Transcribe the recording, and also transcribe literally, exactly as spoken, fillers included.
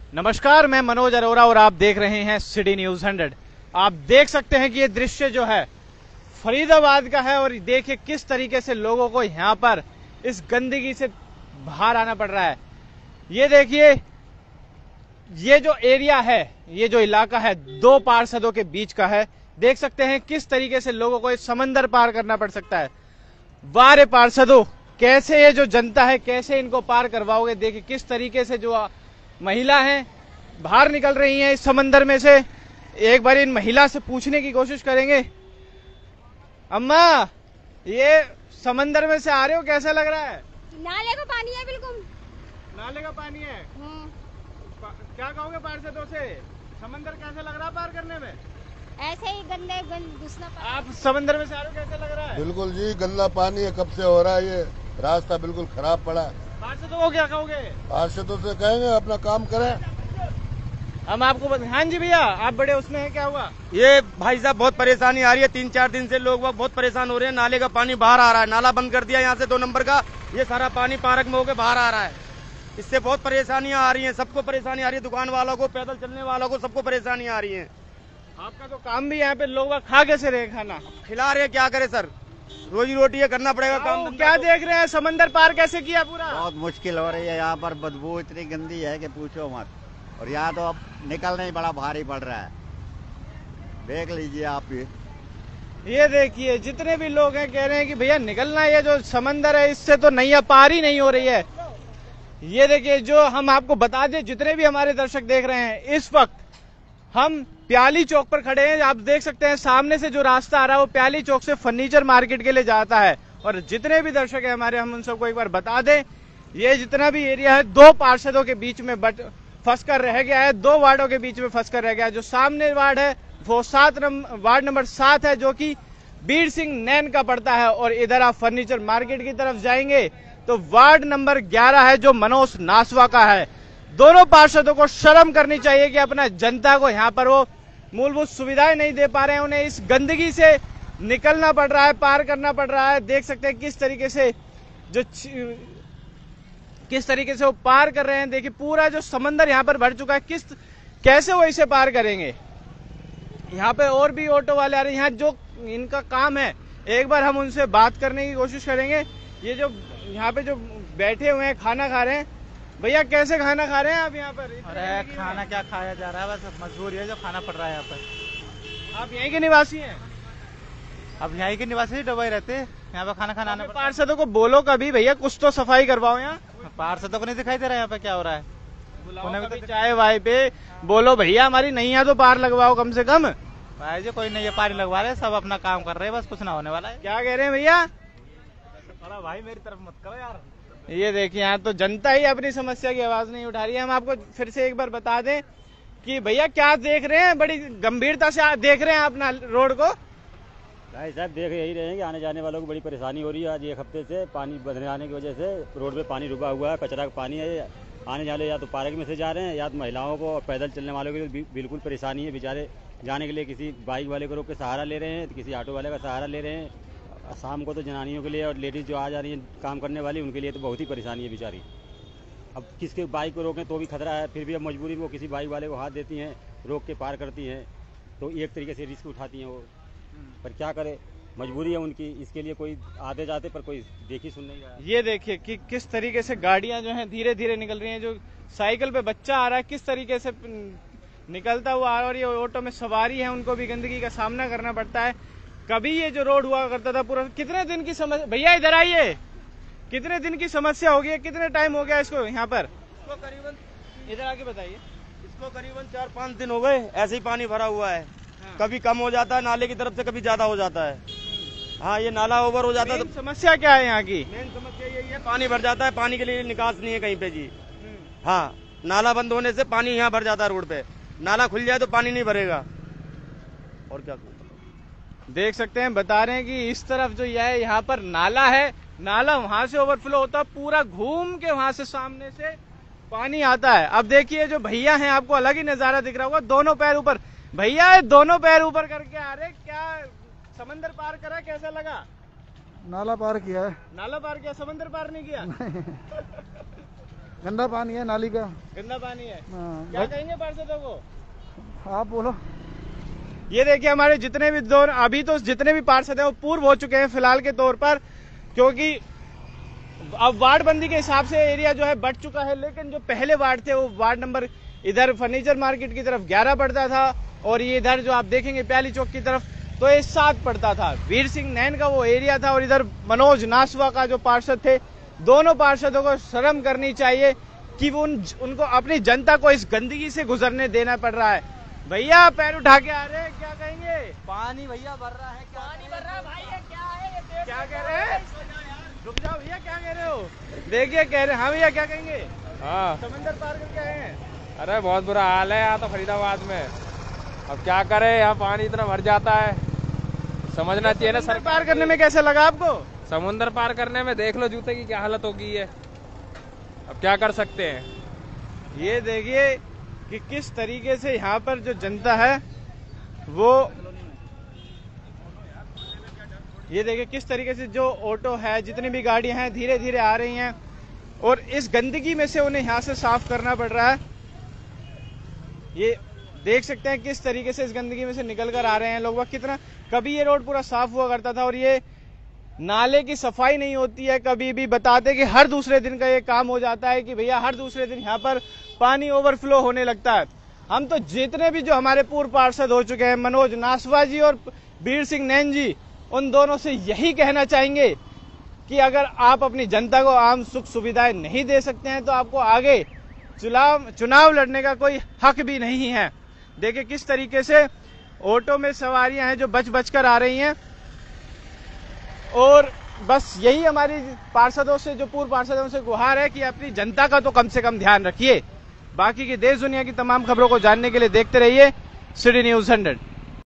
नमस्कार, मैं मनोज अरोरा और आप देख रहे हैं सिटी न्यूज हंड्रेड। आप देख सकते हैं कि ये दृश्य जो है फरीदाबाद का है और देखिए किस तरीके से लोगों को यहाँ पर इस गंदगी से बाहर आना पड़ रहा है। ये देखिए, ये जो एरिया है, ये जो इलाका है, दो पार्षदों के बीच का है। देख सकते हैं किस तरीके से लोगों को इस समंदर पार करना पड़ सकता है। वाह रे पार्षदों, कैसे ये जो जनता है कैसे इनको पार करवाओगे। देखिए किस तरीके से जो महिला हैं बाहर निकल रही हैं इस समंदर में से। एक बार इन महिला से पूछने की कोशिश करेंगे। अम्मा, ये समंदर में से आ रहे हो, कैसा लग रहा है? नाले का पानी है, बिल्कुल नाले का पानी है। क्या कहोगे पार्षदों से, समंदर कैसा लग रहा है पार करने में? ऐसे ही गंदे गंद घुसना। आप समंदर में से आ रहे हो, कैसा लग रहा है? बिल्कुल जी, गंदा पानी है, कब से हो रहा है, ये रास्ता बिल्कुल खराब पड़ा है। पार्षदों को क्या कहोगे? पार्षदों से कहेंगे अपना काम करें। हम आपको बता... हाँ जी भैया, आप बड़े उसमें हैं, क्या हुआ? ये भाई साहब बहुत परेशानी आ रही है, तीन चार दिन से लोग बहुत परेशान हो रहे हैं। नाले का पानी बाहर आ रहा है, नाला बंद कर दिया यहाँ से दो नंबर का, ये सारा पानी पार्क में होकर बाहर आ रहा है। इससे बहुत परेशानियां आ रही हैं, सबको परेशानी आ रही है, दुकान वालों को, पैदल चलने वालों को, सबको परेशानी आ रही है। आपका तो काम भी यहाँ पे लोग खा कैसे रहे, खाना खिला रहे, क्या करे सर, रोजी रोटी है, करना पड़ेगा काम। क्या देख रहे हैं, समंदर पार कैसे किया पूरा? बहुत मुश्किल हो रही है, यहाँ पर बदबू इतनी गंदी है कि पूछो मत, और यहाँ तो अब निकलना ही बड़ा भारी पड़ रहा है। देख लीजिए आप भी। ये देखिए, जितने भी लोग हैं कह रहे हैं कि भैया निकलना, ये जो समंदर है इससे तो नैया पार ही नहीं हो रही है। ये देखिए, जो हम आपको बता दें, जितने भी हमारे दर्शक देख रहे हैं, इस वक्त हम प्याली चौक पर खड़े हैं। आप देख सकते हैं सामने से जो रास्ता आ रहा है वो प्याली चौक से फर्नीचर मार्केट के लिए जाता है। और जितने भी दर्शक हैं हमारे, हम उन सबको एक बार बता दें, ये जितना भी एरिया है दो पार्षदों के बीच में बट फंस कर रह गया है, दो वार्डों के बीच में फंस कर रह गया है। जो सामने वार्ड है वो सात वार्ड नंबर सात है, जो कि बीर सिंह नैन का पड़ता है। और इधर आप फर्नीचर मार्केट की तरफ जाएंगे तो वार्ड नंबर ग्यारह है, जो मनोज नासवा का है। दोनों पार्षदों को शर्म करनी चाहिए कि अपना जनता को यहाँ पर वो मूलभूत सुविधाएं नहीं दे पा रहे हैं। उन्हें इस गंदगी से निकलना पड़ रहा है, पार करना पड़ रहा है। देख सकते हैं किस तरीके से जो किस तरीके से वो पार कर रहे हैं। देखिए पूरा जो समंदर यहाँ पर भर चुका है, किस कैसे वो इसे पार करेंगे। यहाँ पे और भी ऑटो वाले आ रहे हैं, यहाँ जो इनका काम है, एक बार हम उनसे बात करने की कोशिश करेंगे। ये जो यहाँ पे जो बैठे हुए हैं खाना खा रहे हैं, भैया कैसे खाना खा रहे हैं आप यहाँ पर? अरे खाना क्या खाया जा रहा है, बस मजबूरी है जो खाना पड़ रहा है यहाँ पर। आप यहीं के निवासी हैं? अब यहीं के निवासी ही डुबई रहते हैं, यहाँ पे खाना खाना। पार्षदों को बोलो कभी, भैया कुछ तो सफाई करवाओ यहाँ। पार्षदों को नहीं दिखाई दे रहा है यहाँ पे क्या हो रहा है। उन्हें भी चाय वाय पे बोलो, भैया हमारी नैया तो पार लगवाओ कम से कम। भाई जी कोई नहीं है पानी लगवा रहे, सब अपना काम कर रहे हैं, बस कुछ ना होने वाला है। क्या कह रहे हैं भैया? अरे भाई मेरी तरफ मत करो यार। ये देखिए, यहाँ तो जनता ही अपनी समस्या की आवाज नहीं उठा रही है। हम आपको फिर से एक बार बता दें कि भैया क्या देख रहे हैं, बड़ी गंभीरता से देख रहे हैं अपना रोड को। भाई साहब देख यही रहे हैं कि आने जाने वालों को बड़ी परेशानी हो रही है। आज एक हफ्ते से पानी बदलने आने की वजह से रोड पे पानी रुका हुआ है, कचरा का पानी है। आने जाने या तो पार्क में से जा रहे हैं, या तो महिलाओं को पैदल चलने वालों के लिए बिल्कुल परेशानी है। बेचारे जाने के लिए किसी बाइक वाले को रोक के सहारा ले रहे हैं, किसी ऑटो वाले का सहारा ले रहे हैं। शाम को तो जनानियों के लिए और लेडीज़ जो आ जा रही हैं काम करने वाली, उनके लिए तो बहुत ही परेशानी है बेचारी। अब किसके बाइक को रोकें तो भी खतरा है, फिर भी अब मजबूरी में वो किसी बाइक वाले को हाथ देती हैं, रोक के पार करती हैं, तो एक तरीके से रिस्क उठाती हैं वो। पर क्या करे, मजबूरी है उनकी, इसके लिए कोई आते जाते पर कोई देखी सुन नहीं रहा। ये देखिए कि किस तरीके से गाड़ियां जो हैं धीरे धीरे निकल रही हैं। जो साइकिल पे बच्चा आ रहा है किस तरीके से निकलता हुआ आ रहा है, और ये ऑटो में सवारी है, उनको भी गंदगी का सामना करना पड़ता है। कभी ये जो रोड हुआ करता था पूरा, कितने दिन की समस्या, भैया इधर आइए, कितने दिन की समस्या हो गई, कितने टाइम हो गया इसको यहाँ पर? इसको करीबन, इधर आके बताइए। इसको करीबन चार पाँच दिन हो गए, ऐसे ही पानी भरा हुआ है। हाँ। कभी कम हो जाता है नाले की तरफ से, कभी ज्यादा हो जाता है। हाँ, ये नाला ओवर हो जाता है तो समस्या क्या है यहाँ की? मेन समस्या यही है, पानी भर जाता है, पानी के लिए निकास नहीं है कहीं पे जी। हाँ, नाला बंद होने से पानी यहाँ भर जाता है रोड पे, नाला खुल जाए तो पानी नहीं भरेगा। और क्या देख सकते हैं, बता रहे हैं कि इस तरफ जो यह है यहाँ पर नाला है, नाला वहां से ओवरफ्लो होता है, पूरा घूम के वहां से सामने से पानी आता है। अब देखिए जो भैया हैं, आपको अलग ही नजारा दिख रहा होगा, दोनों पैर ऊपर। भैया दोनों पैर ऊपर करके आ रहे, क्या समंदर पार करा, कैसा लगा? नाला पार किया है। नाला पार किया, समंदर पार नहीं किया। गंदा पानी है नाली का। गंदा पानी है। हाँ, क्या कहेंगे पार्षदों को? आप बोलो। ये देखिए हमारे जितने भी दो अभी तो जितने भी पार्षद हैं वो पूर्व हो चुके हैं फिलहाल के तौर पर, क्योंकि अब वार्ड बंदी के हिसाब से एरिया जो है बढ़ चुका है। लेकिन जो पहले वार्ड थे वो वार्ड नंबर इधर फर्नीचर मार्केट की तरफ ग्यारह पड़ता था और ये इधर जो आप देखेंगे प्याली चौक की तरफ तो ये सात पड़ता था। वीर सिंह नैन का वो एरिया था और इधर मनोज नासवा का जो पार्षद थे। दोनों पार्षदों को शर्म करनी चाहिए कि वो उन, उनको अपनी जनता को इस गंदगी से गुजरने देना पड़ रहा है। भैया पैर उठा के आ रहे हैं, क्या कहेंगे? पानी भैया भर रहा है, पानी भर रहा है भाई, ये क्या है? ये क्या कह रहे हैं? रुक जाओ भैया, क्या कह रहे हो? देखिए कह रहे हैं। हाँ भैया क्या कहेंगे? हाँ समंदर पार करके आए हैं। अरे बहुत बुरा हाल है यहाँ तो फरीदाबाद में। अब क्या करे, यहाँ पानी इतना भर जाता है, समझना चाहिए ना। सर पार करने में कैसा लगा आपको? समुद्र पार करने में देख लो जूते की क्या हालत हो गई है। अब क्या कर सकते हैं। ये देखिए कि किस तरीके से यहाँ पर जो जनता है वो, ये देखिए किस तरीके से जो ऑटो है जितनी भी गाड़ियां हैं धीरे धीरे आ रही हैं और इस गंदगी में से उन्हें यहाँ से साफ करना पड़ रहा है। ये देख सकते हैं किस तरीके से इस गंदगी में से निकल कर आ रहे हैं लोग। कितना कभी ये रोड पूरा साफ हुआ करता था और ये नाले की सफाई नहीं होती है कभी भी। बताते कि हर दूसरे दिन का ये काम हो जाता है कि भैया हर दूसरे दिन यहाँ पर पानी ओवरफ्लो होने लगता है। हम तो जितने भी जो हमारे पूर्व पार्षद हो चुके हैं मनोज नासवा जी और वीर सिंह नैन जी, उन दोनों से यही कहना चाहेंगे कि अगर आप अपनी जनता को आम सुख सुविधाएं नहीं दे सकते हैं तो आपको आगे चुनाव चुनाव लड़ने का कोई हक भी नहीं है। देखिए किस तरीके से ऑटो में सवारियां हैं जो बच बच कर आ रही हैं और बस यही हमारी पार्षदों से जो पूर्व पार्षदों से गुहार है कि अपनी जनता का तो कम से कम ध्यान रखिए। बाकी की देश दुनिया की तमाम खबरों को जानने के लिए देखते रहिए सिटी न्यूज़ हंड्रेड।